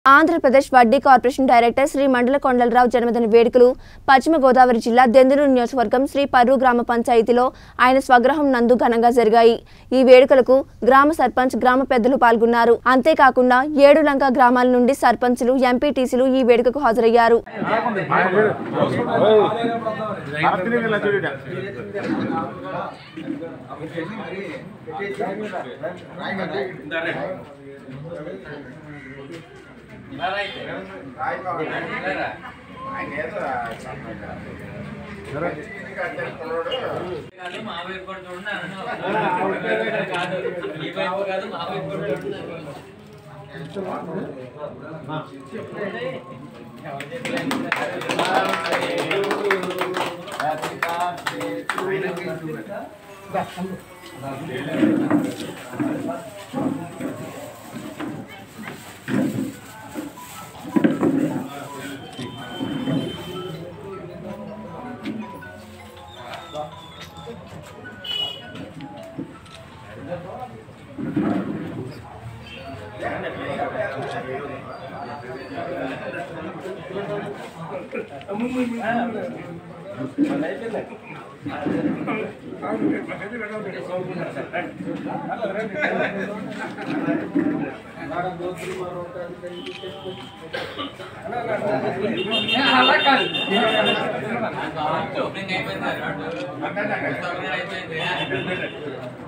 Andhra Pradesh Vaddi Corporation Director Sri Mandala Kondalrao జన్మదిన వేడుకలు పశ్చిమ గోదావరి జిల్లా దెందులూరు నియోజకవర్గం శ్రీ పర్రు గ్రామ పంచాయతీలో ఆయన స్వగృహం నందు ఘనంగా జరిగాయి. ఈ వేడుకలకు గ్రామ సర్పంచ్ గ్రామ పెద్దలు పాల్గొన్నారు. అంతేకాకుండా 7 లంక గ్రామాల నుండి సర్పంచులు ఎంపీటీసీలు ఈ వేడుకకు హాజరయ్యారు.